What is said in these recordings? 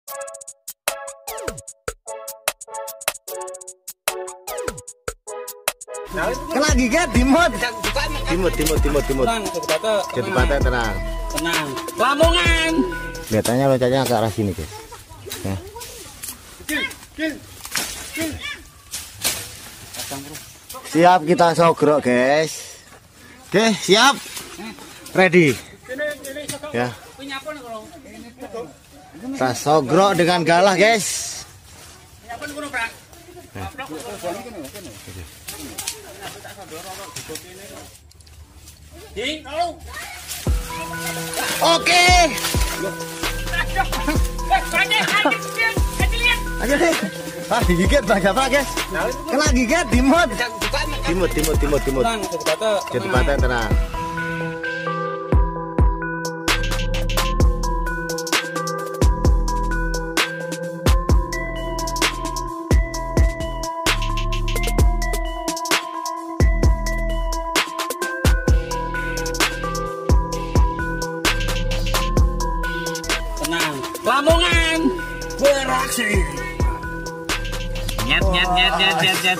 Kena gigit dimut. Timut. Jadi pantai tenang. Lamongan. Kelihatannya loncatnya ke arah sini, guys. Ya. Siap kita sogrok, guys. Oke, siap. Ready. Ya. Kita sogrok dengan galah, guys. Oke. Ayo deh. Ah, digigit banyak apa, guys? Kena gigit dimut. Timut. Jadi pantai tenang. Lamongan beraksi. Nyet.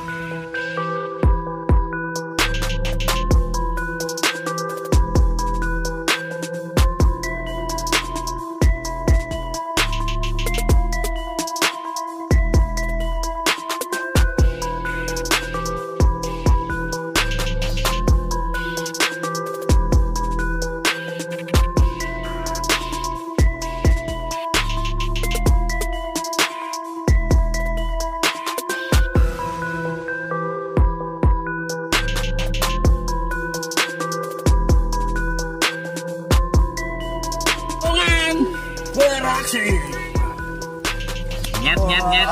Beraksi. Nyet.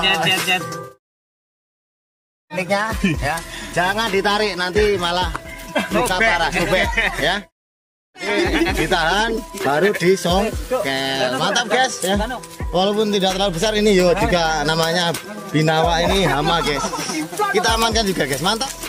Tekniknya ya, jangan ditarik nanti malah luka parah, sobek ya. Ditahan baru disongkel. Mantap, guys ya. Walaupun tidak terlalu besar ini yo juga namanya binawa ini hama, guys. Kita amankan juga, guys. Mantap.